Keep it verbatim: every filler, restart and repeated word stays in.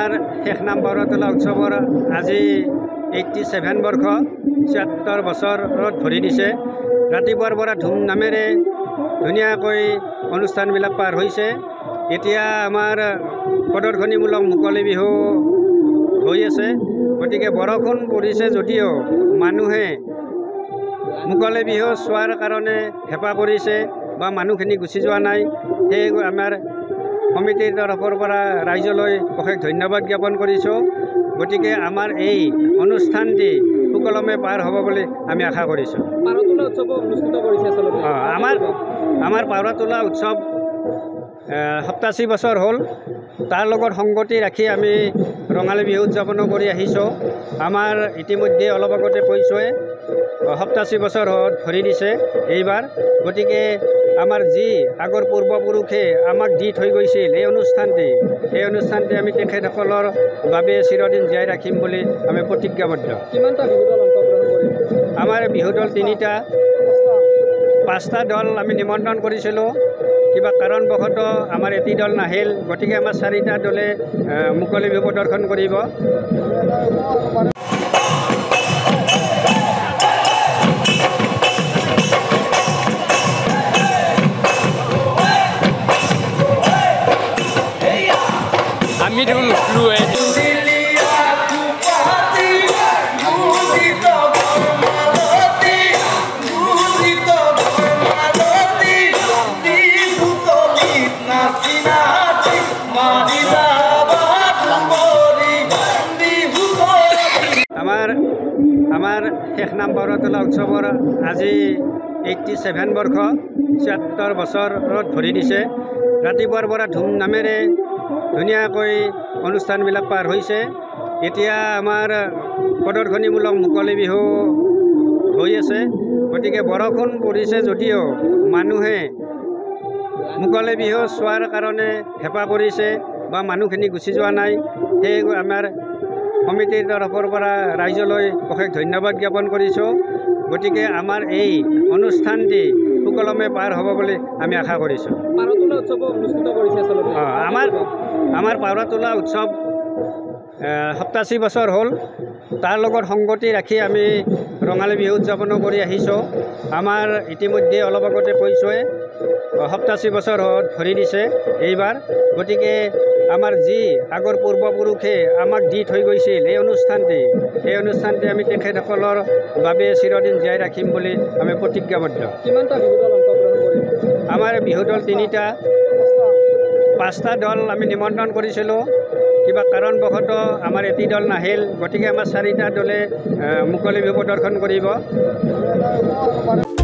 আমাৰ শেষ নাম পাউৰাতোলা উৎসৱৰ আজি এইট্টি ছেভেন বৰ্ষ ছিয়াত্তৰ বছৰত ভৰি দিছে। ৰাতিপুৱাৰ পৰা ধুমধামেৰে ধুনীয়াকৈ অনুষ্ঠানবিলাক পাৰ হৈছে। এতিয়া আমাৰ প্ৰদৰ্শনীমূলক মুকলি বিহু হৈ আছে। গতিকে বৰষুণ পৰিছে যদিও মানুহে মুকলি বিহু চোৱাৰ কাৰণে হেঁপাহ কৰিছে বা মানুহখিনি গুচি যোৱা নাই। সেয়ে আমাৰ সমিতিৰ তৰফৰ পৰা ৰাইজলৈ অশেষ ধন্যবাদ জ্ঞাপন কৰিছোঁ। গতিকে আমাৰ এই অনুষ্ঠানটি সুকলমে পাৰ হ'ব বুলি আমি আশা কৰিছোঁ। পাউৰাতোলা উৎসৱ অনুষ্ঠিত কৰিছে আচলতে অঁ আমাৰ আমাৰ পাউৰাতোলা উৎসৱ সপ্তাশী বছৰ হ'ল। তাৰ লগত সংগতি ৰাখি আমি ৰঙালী বিহু উদযাপনো কৰি আহিছোঁ। আমাৰ ইতিমধ্যে অলপ আগতে কৈছোঁৱে সপ্তাশী বছৰ ভৰি দিছে এইবাৰ। গতিকে আমাৰ যি আগৰ পূৰ্বপুৰুষে আমাক দি থৈ গৈছিল এই অনুষ্ঠানটি এই অনুষ্ঠানটি আমি তেখেতসকলৰ বাবে চিৰদিন জীয়াই ৰাখিম বুলি আমি প্ৰতিজ্ঞাবদ্ধ। কিমানটা বিহু দল অংশগ্ৰহণ কৰিব? আমাৰ বিহু দল তিনিটা, পাঁচটা দল আমি নিমন্ত্ৰণ কৰিছিলোঁ। কিবা কাৰণবশতঃ আমাৰ এটি দল নাহিল। গতিকে আমাৰ চাৰিটা দলে মুকলি বিহু প্ৰদৰ্শন কৰিব। আমি আমাৰ আমাৰ শেষ নাম পাউৰাতোলা উৎসৱৰ আজি এইট্টি ছেভেন বৰ্ষ ছিয়াত্তৰ বছৰত ভৰি দিছে। ৰাতিপুৱাৰ পৰা ধুমধামেৰে ধুনীয়াকৈ অনুষ্ঠানবিলাক পাৰ হৈছে। এতিয়া আমাৰ প্ৰদৰ্শনীমূলক মুকলি বিহু হৈ আছে। গতিকে বৰষুণ পৰিছে যদিও মানুহে মুকলি বিহু চোৱাৰ কাৰণে হেঁপাহ কৰিছে বা মানুহখিনি গুচি যোৱা নাই। সেয়ে আমাৰ সমিতিৰ তৰফৰ পৰা ৰাইজলৈ অশেষ ধন্যবাদ জ্ঞাপন কৰিছোঁ। গতিকে আমাৰ এই অনুষ্ঠানটি সুকলমে পাৰ হ'ব বুলি আমি আশা কৰিছোঁ। পাউৰাতোলা উৎসৱ অনুষ্ঠিত কৰিছে আচলতে অঁ আমাৰ আমাৰ পাউৰাতোলা উৎসৱ সপ্তাশী বছৰ হ'ল। তাৰ লগত সংগতি ৰাখি আমি ৰঙালী বিহু উদযাপনো কৰি আহিছোঁ। আমাৰ ইতিমধ্যে অলপ আগতে কৈছোঁৱে সপ্তাশী বছৰ ভৰি দিছে এইবাৰ। গতিকে আমাৰ যি আগৰ পূৰ্বপুৰুষে আমাক দি থৈ গৈছিল এই অনুষ্ঠানটি এই অনুষ্ঠানটি আমি তেখেতসকলৰ বাবে চিৰদিন জীয়াই ৰাখিম বুলি আমি প্ৰতিজ্ঞাবদ্ধ। কিমানটা বিহু দল অংশগ্ৰহণ কৰিব? আমাৰ বিহু দল তিনিটা, পাঁচটা দল আমি নিমন্ত্ৰণ কৰিছিলোঁ। কিবা কাৰণবশতঃ আমাৰ এটি দল নাহিল। গতিকে আমাৰ চাৰিটা দলে মুকলি বিহু প্ৰদৰ্শন কৰিব।